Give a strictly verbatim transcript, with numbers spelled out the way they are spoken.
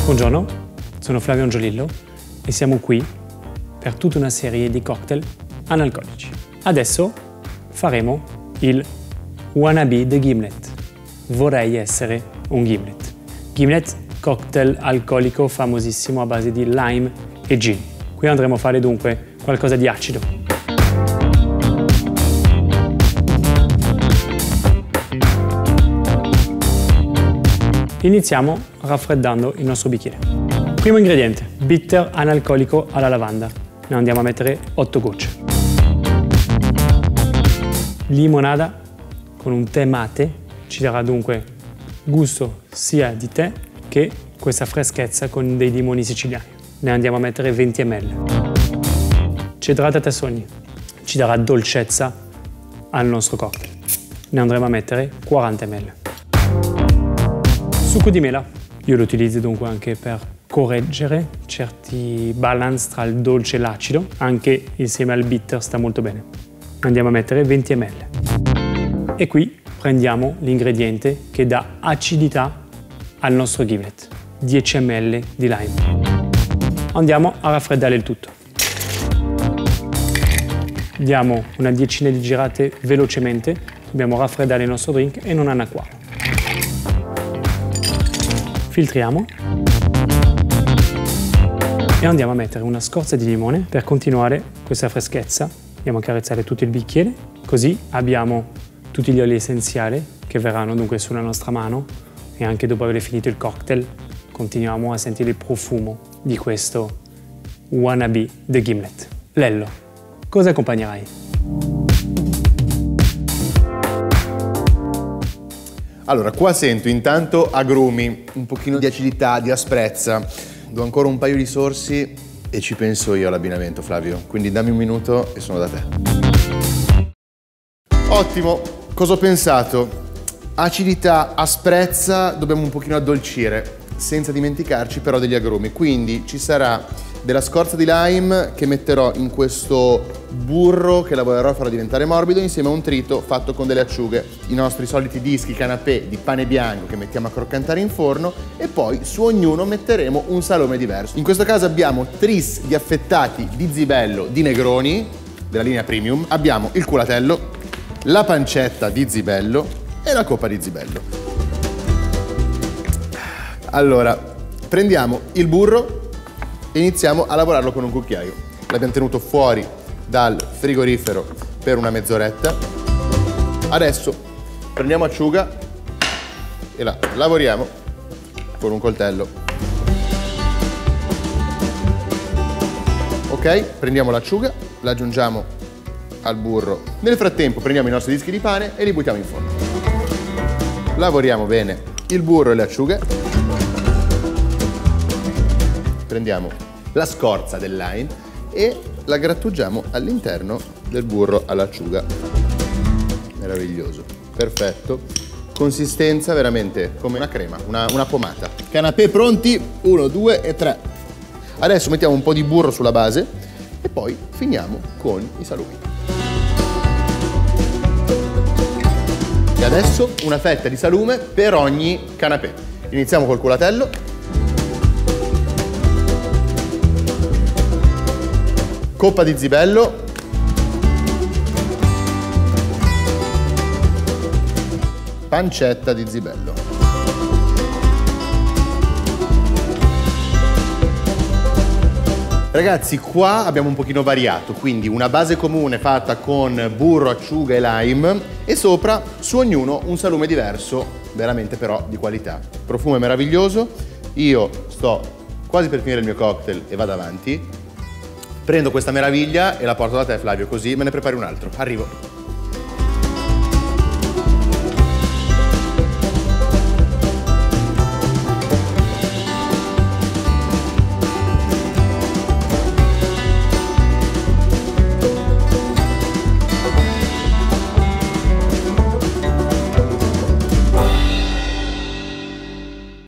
Buongiorno, sono Flavio Angiolillo e siamo qui per tutta una serie di cocktail analcolici. Adesso faremo il Wannabe The Gimlet. Vorrei essere un gimlet. Gimlet, cocktail alcolico famosissimo a base di lime e gin. Qui andremo a fare dunque qualcosa di acido. Iniziamo raffreddando il nostro bicchiere. Primo ingrediente, bitter analcolico alla lavanda. Ne andiamo a mettere otto gocce. Limonada con un tè mate ci darà dunque gusto sia di tè che questa freschezza con dei limoni siciliani. Ne andiamo a mettere venti millilitri. Cedrata tè sogni ci darà dolcezza al nostro cocktail. Ne andremo a mettere quaranta millilitri. Succo di mela, io lo utilizzo dunque anche per correggere certi balance tra il dolce e l'acido, anche insieme al bitter sta molto bene. Andiamo a mettere venti millilitri. E qui prendiamo l'ingrediente che dà acidità al nostro gimlet, dieci millilitri di lime. Andiamo a raffreddare il tutto. Diamo una decina di girate velocemente, dobbiamo raffreddare il nostro drink e non annacquarlo. Filtriamo e andiamo a mettere una scorza di limone per continuare questa freschezza. Andiamo a carezzare tutto il bicchiere, così abbiamo tutti gli oli essenziali che verranno dunque sulla nostra mano e anche dopo aver finito il cocktail continuiamo a sentire il profumo di questo Wannabe The Gimlet. Lello, cosa accompagnerai? Allora, qua sento intanto agrumi, un pochino di acidità, di asprezza. Do ancora un paio di sorsi e ci penso io all'abbinamento, Flavio. Quindi dammi un minuto e sono da te. Ottimo, cosa ho pensato? Acidità, asprezza, dobbiamo un pochino addolcire, senza dimenticarci però degli agrumi. Quindi ci sarà della scorza di lime che metterò in questo burro che lavorerò a farlo diventare morbido insieme a un trito fatto con delle acciughe, i nostri soliti dischi canapè di pane bianco che mettiamo a croccantare in forno e poi su ognuno metteremo un salame diverso. In questo caso abbiamo tris di affettati di zibello di Negroni della linea premium, abbiamo il culatello, la pancetta di zibello e la coppa di zibello. Allora, prendiamo il burro e iniziamo a lavorarlo con un cucchiaio. L'abbiamo tenuto fuori dal frigorifero per una mezz'oretta. Adesso prendiamo acciuga e la lavoriamo con un coltello. Ok, prendiamo l'acciuga, la aggiungiamo al burro. Nel frattempo prendiamo i nostri dischi di pane e li buttiamo in forno. Lavoriamo bene il burro e le acciughe. Prendiamo la scorza del lime e la grattugiamo all'interno del burro all'acciuga. Meraviglioso, perfetto. Consistenza veramente come una crema, una, una pomata. Canapè pronti, uno, due e tre. Adesso mettiamo un po' di burro sulla base e poi finiamo con i salumi. E adesso una fetta di salume per ogni canapè. Iniziamo col culatello. Coppa di zibello, pancetta di zibello. Ragazzi, qua abbiamo un pochino variato, quindi una base comune fatta con burro, acciuga e lime e sopra su ognuno un salume diverso, veramente però di qualità. Il profumo è meraviglioso, io sto quasi per finire il mio cocktail e vado avanti. Prendo questa meraviglia e la porto da te, Flavio, così me ne prepari un altro. Arrivo.